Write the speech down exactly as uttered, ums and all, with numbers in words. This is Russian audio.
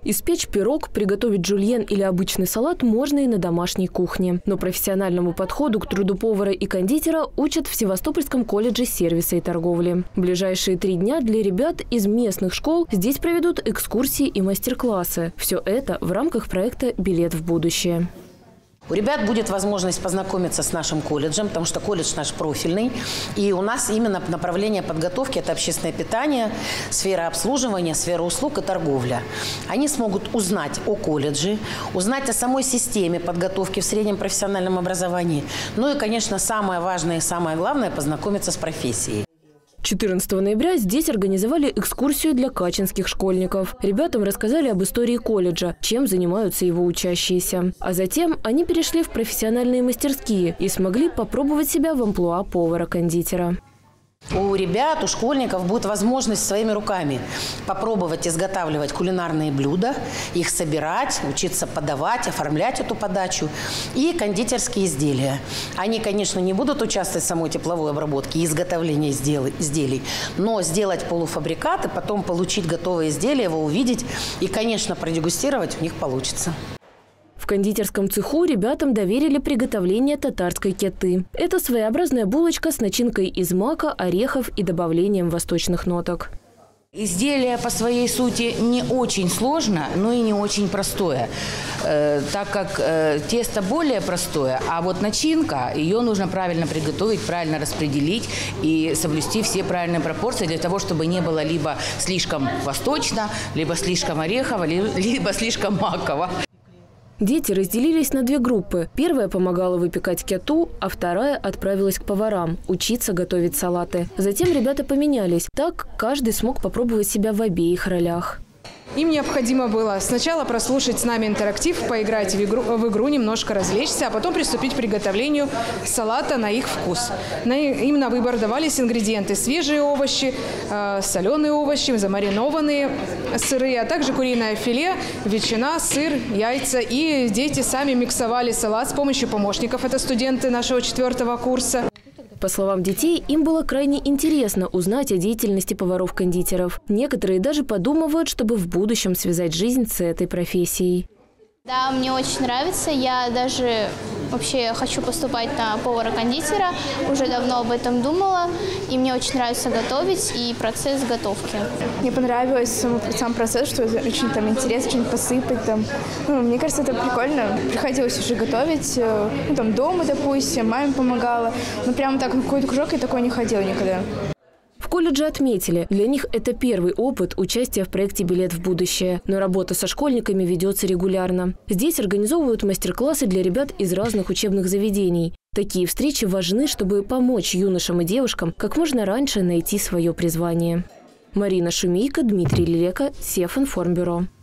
Испечь пирог, приготовить жульен или обычный салат можно и на домашней кухне. Но профессиональному подходу к труду повара и кондитера учат в Севастопольском колледже сервиса и торговли. В ближайшие три дня для ребят из местных школ здесь проведут экскурсии и мастер-классы. Все это в рамках проекта «Билет в будущее». У ребят будет возможность познакомиться с нашим колледжем, потому что колледж наш профильный. И у нас именно направление подготовки – это общественное питание, сфера обслуживания, сфера услуг и торговля. Они смогут узнать о колледже, узнать о самой системе подготовки в среднем профессиональном образовании. Ну и, конечно, самое важное и самое главное – познакомиться с профессией. четырнадцатого ноября здесь организовали экскурсию для качинских школьников. Ребятам рассказали об истории колледжа, чем занимаются его учащиеся. А затем они перешли в профессиональные мастерские и смогли попробовать себя в амплуа повара-кондитера. У ребят, у школьников будет возможность своими руками попробовать изготавливать кулинарные блюда, их собирать, учиться подавать, оформлять эту подачу и кондитерские изделия. Они, конечно, не будут участвовать в самой тепловой обработке и изготовлении изделий, но сделать полуфабрикаты, потом получить готовое изделие, его увидеть и, конечно, продегустировать у них получится. В кондитерском цеху ребятам доверили приготовление татарской кетты. Это своеобразная булочка с начинкой из мака, орехов и добавлением восточных ноток. Изделие по своей сути не очень сложно, но и не очень простое, э, так как э, тесто более простое, а вот начинка, ее нужно правильно приготовить, правильно распределить и соблюсти все правильные пропорции для того, чтобы не было либо слишком восточно, либо слишком орехово, либо слишком маково. Дети разделились на две группы. Первая помогала выпекать кету, а вторая отправилась к поварам учиться готовить салаты. Затем ребята поменялись. Так каждый смог попробовать себя в обеих ролях. Им необходимо было сначала прослушать с нами интерактив, поиграть в игру, в игру, немножко развлечься, а потом приступить к приготовлению салата на их вкус. На, им на выбор давались ингредиенты: свежие овощи, э, соленые овощи, замаринованные сыры, а также куриное филе, ветчина, сыр, яйца. И дети сами миксовали салат с помощью помощников. Это студенты нашего четвертого курса. По словам детей, им было крайне интересно узнать о деятельности поваров-кондитеров. Некоторые даже подумывают, чтобы в будущем связать жизнь с этой профессией. Да, мне очень нравится. Я даже вообще хочу поступать на повара-кондитера. Уже давно об этом думала. И мне очень нравится готовить и процесс готовки. Мне понравился сам, сам процесс, что очень там интересно, что-нибудь посыпать. Там. Ну, мне кажется, это прикольно. Приходилось уже готовить. Ну, там дома, допустим, маме помогала. Но прямо так на какой-то кружок я такой не ходила никогда. В колледже отметили, для них это первый опыт участия в проекте «Билет в будущее». Но работа со школьниками ведется регулярно. Здесь организовывают мастер-классы для ребят из разных учебных заведений. Такие встречи важны, чтобы помочь юношам и девушкам как можно раньше найти свое призвание. Марина Шумейко, Дмитрий Лелека, Севинформбюро.